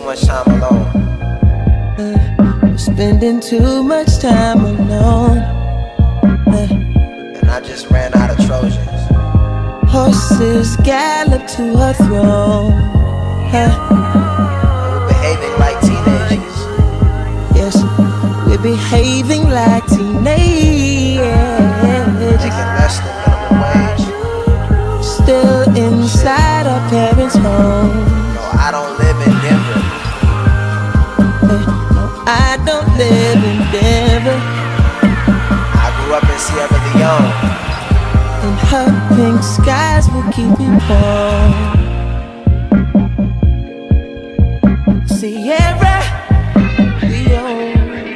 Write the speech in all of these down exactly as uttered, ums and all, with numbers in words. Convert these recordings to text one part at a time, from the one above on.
much time alone. Uh, we're spending too much time alone. Uh, And I just ran out of Trojans. Horses gallop to her throne. Uh, We're behaving like teenagers. yes, we're behaving like teenagers. Making less than minimum wage. Still inside our parents' home. No, I don't live in Denver. Uh, no, I don't live in Denver. I grew up in Sierra Leone. And her pink skies will keep me warm. Sierra Leone.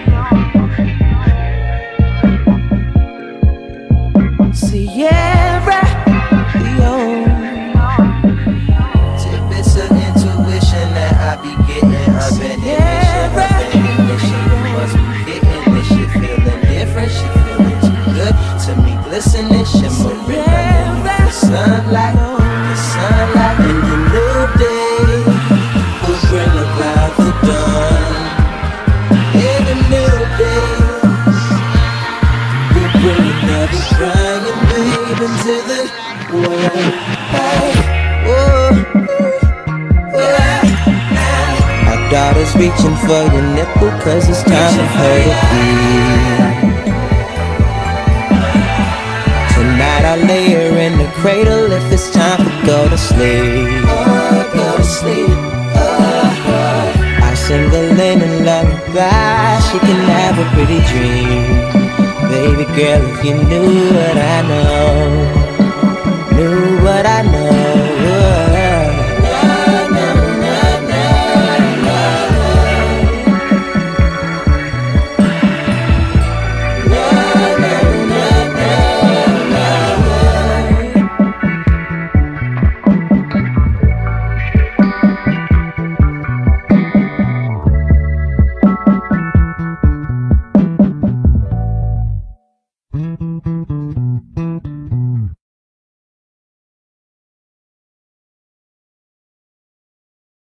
Sierra Leone. Tidbits of intuition that I be getting. Urban ignition, urban ignition. You must be getting this shit, feeling different. She feeling too good to me, glistening, shimmering underneath the sunlight. The sunlight in the new day will bring about the dawn. In the new day will bring another crying babe into the world. Hey, whoa, yeah. Our daughter's reaching for your nipple, cause it's time for her to eat. Tonight I'll lay her in the cradle if it's time to go to sleep. Oh, go to sleep. Oh, I sing a linen lullaby, she can have a pretty dream. Baby girl, if you knew what I know.